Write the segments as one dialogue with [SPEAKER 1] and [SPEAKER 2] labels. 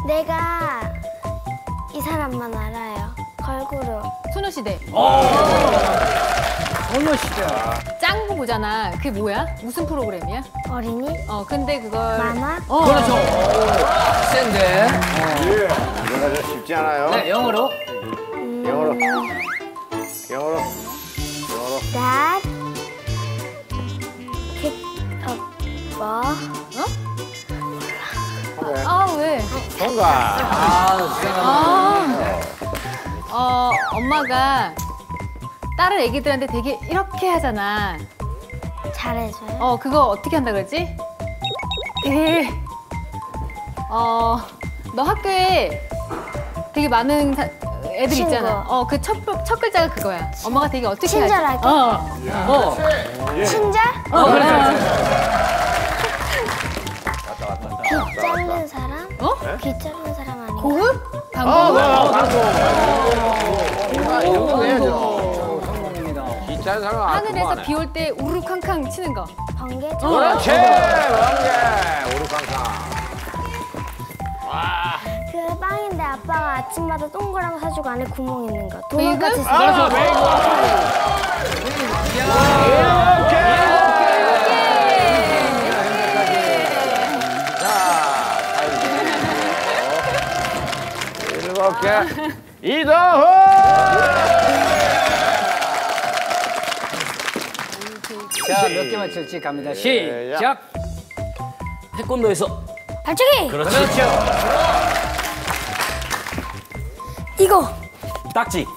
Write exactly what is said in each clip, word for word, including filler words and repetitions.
[SPEAKER 1] 내가 이 사람만 알아요. 걸그룹.
[SPEAKER 2] 소녀시대.
[SPEAKER 3] 소녀시대.
[SPEAKER 2] 짱구 보잖아. 그게 뭐야? 무슨 프로그램이야?
[SPEAKER 1] 어린이?
[SPEAKER 2] 어, 근데 그걸.
[SPEAKER 1] 마마?
[SPEAKER 2] 어.
[SPEAKER 3] 그렇죠. 센데.
[SPEAKER 4] 예. 이거가 좀 쉽지 않아요.
[SPEAKER 3] 네, 영어로.
[SPEAKER 1] 음...
[SPEAKER 4] 영어로. 영어로. 영어로.
[SPEAKER 1] Dad. Kick up ball.
[SPEAKER 2] 어? 아, 왜?
[SPEAKER 4] 통과.
[SPEAKER 3] 아,
[SPEAKER 2] 아. 어, 엄마가 다른 애기들한테 되게 이렇게 하잖아.
[SPEAKER 1] 잘해줘요?
[SPEAKER 2] 어, 그거 어떻게 한다 그러지? 되게, 어, 너 학교에 되게 많은 사, 애들
[SPEAKER 1] 친구.
[SPEAKER 2] 있잖아. 어, 그 첫, 첫 글자가 그거야. 엄마가 되게 어떻게 하지?
[SPEAKER 1] 친절하게?
[SPEAKER 2] 어. 어.
[SPEAKER 1] 친절?
[SPEAKER 2] 어, 그래.
[SPEAKER 1] 귀 자르는 사람?
[SPEAKER 2] 어?
[SPEAKER 1] 귀 자르는 사람 아니야?
[SPEAKER 2] 고급?
[SPEAKER 4] 아,
[SPEAKER 2] 방금?
[SPEAKER 4] 와, 방금. 아, 이 정도 해야죠.
[SPEAKER 3] 성공입니다.
[SPEAKER 4] 진짜 사람
[SPEAKER 2] 하늘에서 비 올 때 우르캉캉 치는 거.
[SPEAKER 1] 번개?
[SPEAKER 2] 어.
[SPEAKER 4] 그렇지! 번개! 오르캉캉.
[SPEAKER 1] 그 빵인데 아빠가 아침마다 동그란 거 사주고 안에 구멍 있는 거. 도넛 같이
[SPEAKER 2] 베이글?
[SPEAKER 1] 생긴
[SPEAKER 4] 그렇죠,
[SPEAKER 1] 거.
[SPEAKER 4] 베이글. 일곱 개. 이동훈!
[SPEAKER 3] 자, 몇 개 맞출지 갑니다. 시작.
[SPEAKER 5] 태권도에서.
[SPEAKER 1] 발차기!
[SPEAKER 5] 그렇지.
[SPEAKER 1] 이거!
[SPEAKER 5] 딱지.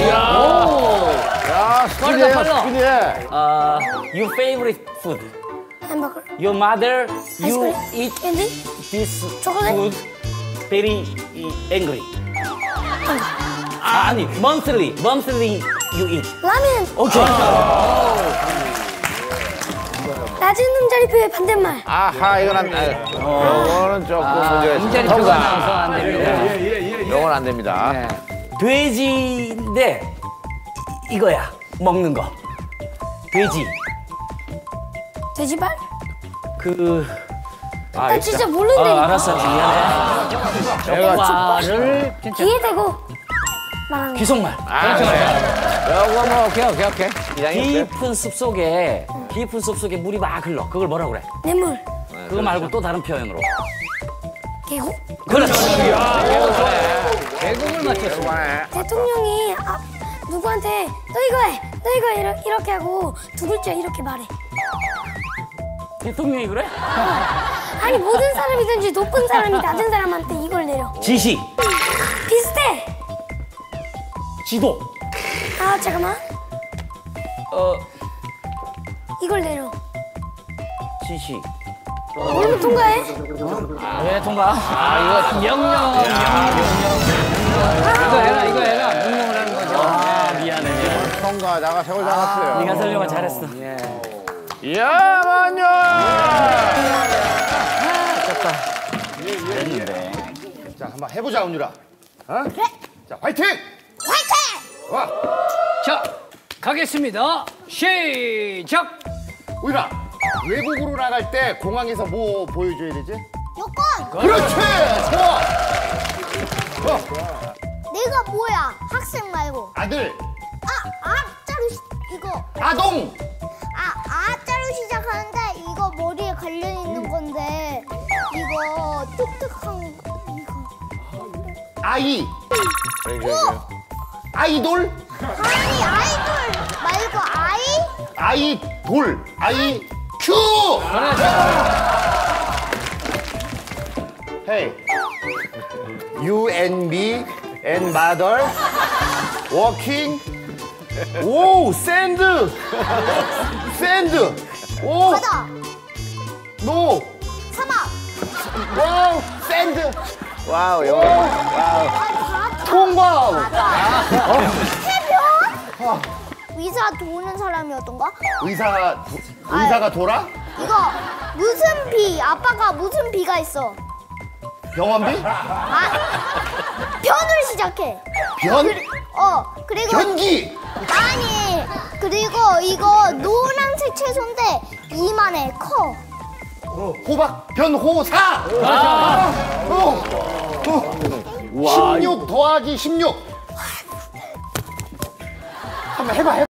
[SPEAKER 4] 야, 스피드해,
[SPEAKER 3] 빨라.
[SPEAKER 4] 스피드해.
[SPEAKER 5] 아, your favorite food.
[SPEAKER 1] 햄버거.
[SPEAKER 5] Your mother, you
[SPEAKER 1] 아이스크림.
[SPEAKER 5] eat
[SPEAKER 1] 캔디?
[SPEAKER 5] this
[SPEAKER 1] 초콜릿?
[SPEAKER 5] food very angry. 아, 아니, monthly, monthly you eat.
[SPEAKER 1] 라면!
[SPEAKER 5] 오케이.
[SPEAKER 1] 낮은 음자리표의 반대말.
[SPEAKER 4] 아하, 이건 안, 아, 이거는 조금 문제가 있습니다.
[SPEAKER 3] 음자리표가 나와서 안 됩니다.
[SPEAKER 4] 이건 안 됩니다.
[SPEAKER 3] 네.
[SPEAKER 5] 돼지인데 이거야, 먹는 거. 돼지.
[SPEAKER 1] 돼지발?
[SPEAKER 5] 그. 아,
[SPEAKER 1] 나 진짜 모른다니까.
[SPEAKER 5] 아, 알았어, 미안해.
[SPEAKER 3] 족발을 진짜.
[SPEAKER 1] 귀에 대고 말하는 거.
[SPEAKER 5] 귀속말.
[SPEAKER 4] 아, 그래. 요거 뭐, 오케이, 오케이, 오케이. 이장이 없어요?
[SPEAKER 5] 깊은 숲속에, 깊은 숲속에 물이 막 흘러. 그걸 뭐라 그래?
[SPEAKER 1] 뇌물.
[SPEAKER 5] 그거 말고 또 다른 표현으로.
[SPEAKER 1] 계곡.
[SPEAKER 5] 그렇지.
[SPEAKER 3] 대국을 맞췄습니다.
[SPEAKER 4] 이번에.
[SPEAKER 1] 대통령이 아, 누구한테 너 이거 해, 너 이거 해 이렇게, 이렇게 하고 두 글자 이렇게 말해.
[SPEAKER 5] 대통령이 그래?
[SPEAKER 1] 아니 모든 사람이든지 높은 사람이 낮은 사람한테 이걸 내려.
[SPEAKER 5] 지시.
[SPEAKER 1] 비슷해.
[SPEAKER 5] 지도.
[SPEAKER 1] 아 잠깐만.
[SPEAKER 5] 어,
[SPEAKER 1] 이걸 내려.
[SPEAKER 5] 지시.
[SPEAKER 1] 오늘 통과해.
[SPEAKER 5] 왜 통과?
[SPEAKER 3] 아, 이거 명령. 명령. 이거 해라, 이거 해라. 명령을 하는 거죠.
[SPEAKER 5] 아, 미안해, 미안해.
[SPEAKER 4] 통과, 나가 세월 잡았어요.
[SPEAKER 5] 네가 설명을 잘했어.
[SPEAKER 4] 야만요!
[SPEAKER 5] 됐는데.
[SPEAKER 4] 자, 한번 해보자, 은유라. 어?
[SPEAKER 1] 그래.
[SPEAKER 4] 자, 화이팅!
[SPEAKER 1] 화이팅!
[SPEAKER 4] 와,
[SPEAKER 3] 자, 가겠습니다. 시작.
[SPEAKER 4] 은유라. 외국으로 나갈 때 공항에서 뭐 보여줘야 되지?
[SPEAKER 1] 여권.
[SPEAKER 4] 그렇지! 좋아! 좋아!
[SPEAKER 1] 내가 뭐야? 학생 말고.
[SPEAKER 4] 아들,
[SPEAKER 1] 아, 아자로 시- 이거.
[SPEAKER 4] 아동!
[SPEAKER 1] 아, 아자로 시작하는데 이거 머리에 관련 있는 건데 이거 뚝뚝한 거, 이거.
[SPEAKER 4] 아이! 아이돌?
[SPEAKER 1] 아니 아이돌 말고 아이?
[SPEAKER 4] 아이돌! 아이 큐! Hey, you and me and mother walking. 오, 샌드! 샌드! 오!
[SPEAKER 1] 바다,
[SPEAKER 4] 노!
[SPEAKER 1] 사막.
[SPEAKER 4] 와우! 샌드! 와우, 요. 와우. 통과!
[SPEAKER 1] 해변? 의사 도우는 사람이었던가?
[SPEAKER 4] 의사가, 의사가 돌아?
[SPEAKER 1] 이거 무슨 비? 아빠가 무슨 비가 있어?
[SPEAKER 4] 병원비?
[SPEAKER 1] 아, 변을 시작해.
[SPEAKER 4] 변?
[SPEAKER 1] 그리, 어, 그리고
[SPEAKER 4] 변기!
[SPEAKER 1] 아니 그리고 이거 노란색 채소인데 이만해 커.
[SPEAKER 4] 호박 변호사. 아, 어, 어. 십육 더하기 십육. 한번 해봐, 해봐.